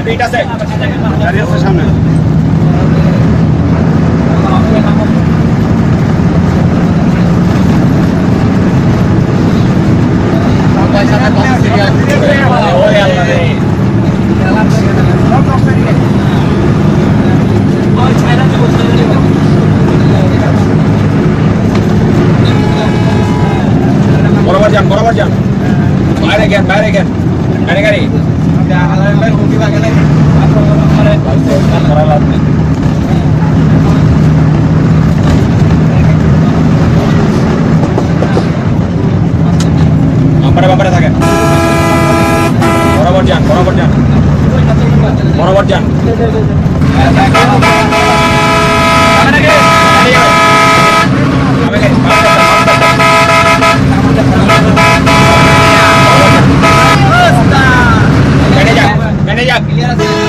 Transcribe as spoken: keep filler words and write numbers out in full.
Bit আছে গাড়ি আছে সামনে বরাবর যান বরাবর যান বাইরে গেন বাইরে গেন গাড়ি গাড়ি বাম্পারে বাম্পারে থাকেন বরাবর যান বরাবর যান বরাবর যান Manager, manager.